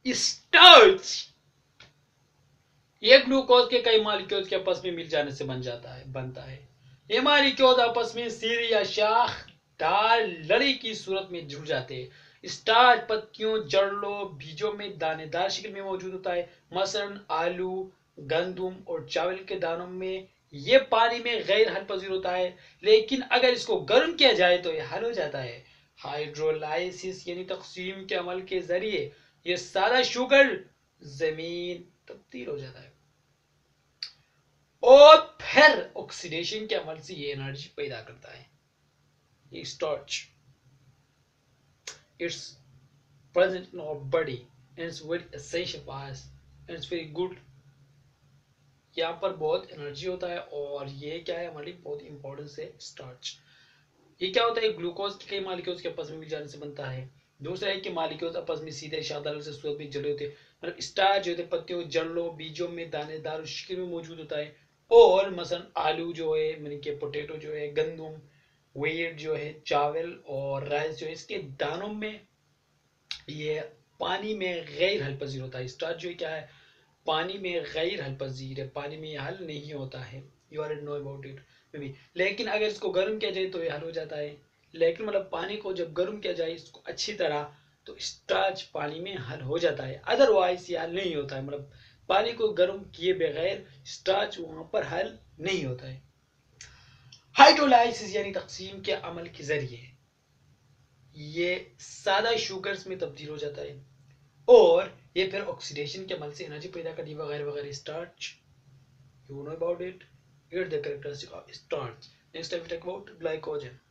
Starch ये glucose के कई मॉलिक्यूल्स के आपस में मिल जाने से बनता है। ये मॉलिक्यूल्स आपस में सीधी या शाखदार लड़ी की सूरत में जुड़ जाते हैं। स्टार्च पत्तियों, जड़ों, बीजों में दानेदार शक्ल में मौजूद होता है। मसलन आलू, गंदम और चावल के दानों में ये पानी में गैर हल पजीर होता है, लेकिन अगर इसको गर्म किया जाए तो यह हल हो जाता है। हाइड्रोलाइसिस यानी तकसीम के अमल के जरिए ये सादा शुगर जमीन तब्दील हो जाता है और फिर ऑक्सीडेशन के अमल से ये एनर्जी पैदा करता है। ये starch it's present in our body and it's very essential for us and it's very good. यहाँ पर बहुत एनर्जी होता है और ये क्या है हमारे लिए बहुत इंपॉर्टेंस है स्टार्च। ये क्या होता है, ग्लूकोज के कई मॉलिक्यूल्स के आपस में मिल जाने से बनता है। दूसरा है कि मॉलिक्यूल्स आपस में सीधे शादार से सूरत में जुड़े होते हैं। मतलब स्टार्च जो होते हैं पत्तियों, जड़ों, बीजों में दानेदार शक्ल में मौजूद होता है। और मसलन आलू जो है, यानी कि पोटैटो जो है, गंदम, व्हीट जो है, चावल और राइस जो है, इसके दानों में ये पानी में गैर हल पजीर होता है। स्टार्च जो है क्या है, पानी में गैर हल पजीर है, पानी में हल नहीं होता है। You are know about it maybe. लेकिन अगर इसको गर्म किया जाए तो ये हल हो जाता है। लेकिन मतलब पानी को जब गर्म किया जाए इसको अच्छी तरह, तो स्टार्च पानी में हल हो जाता है। अदरवाइज ये हल नहीं होता है। मतलब पानी को गर्म किए बगैर स्टार्च वहां पर हल नहीं होता है। हाइड्रोलाइसिस यानी तकसीम के अमल के जरिए ये सादा शुगर्स में तब्दील हो जाता है और ये फिर ऑक्सीडेशन के अमल से एनर्जी पैदा करती है वगैरह वगैरह। Starch, you know about it. Here's the characteristic of starch. Next time we talk about glycogen.